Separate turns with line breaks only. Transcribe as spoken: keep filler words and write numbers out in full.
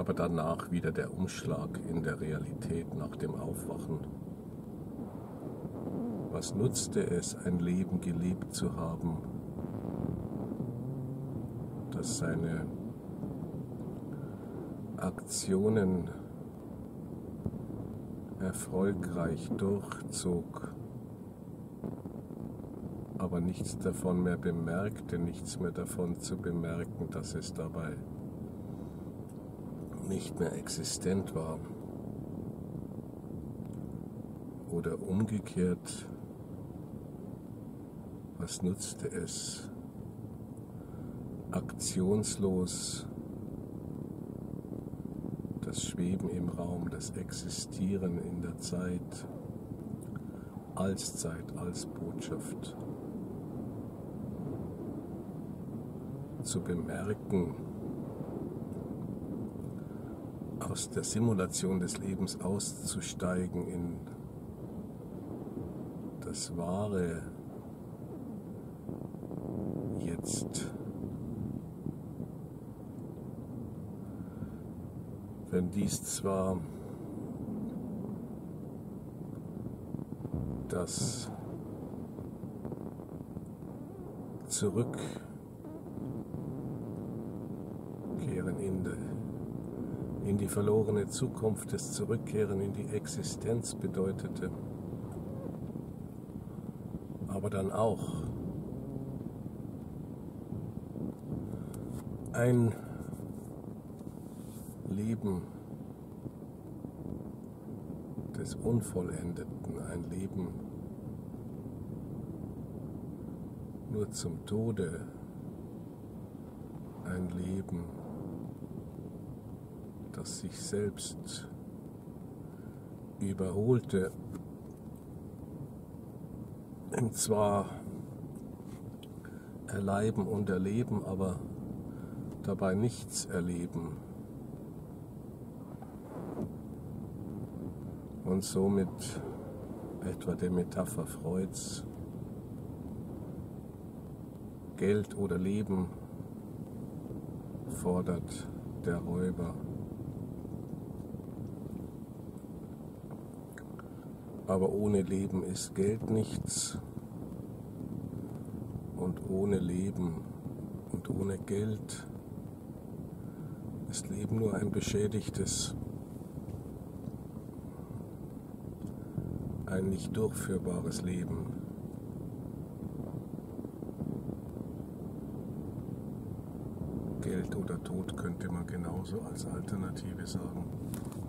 aber danach wieder der Umschlag in der Realität nach dem Aufwachen. Was nutzte es, ein Leben gelebt zu haben, das seine Aktionen erfolgreich durchzog, aber nichts davon mehr bemerkte, nichts mehr davon zu bemerken, dass es dabei nicht mehr existent war. Oder umgekehrt, was nutzte es, aktionslos das Schweben im Raum, das Existieren in der Zeit, als Zeit, als Botschaft zu bemerken, aus der Simulation des Lebens auszusteigen in das wahre Jetzt. Wenn dies zwar das Zurückkehren in die, in die verlorene Zukunft, das Zurückkehren in die Existenz bedeutete, aber dann auch ein Leben des Unvollendeten, ein Leben nur zum Tode, ein Leben, das sich selbst überholte, und zwar erleiben und erleben, aber dabei nichts erleben. Und somit etwa der Metapher Freuds Geld oder Leben fordert der Räuber. Aber ohne Leben ist Geld nichts und ohne Leben und ohne Geld ist Leben nur ein beschädigtes, ein nicht durchführbares Leben. Geld oder Tod könnte man genauso als Alternative sagen.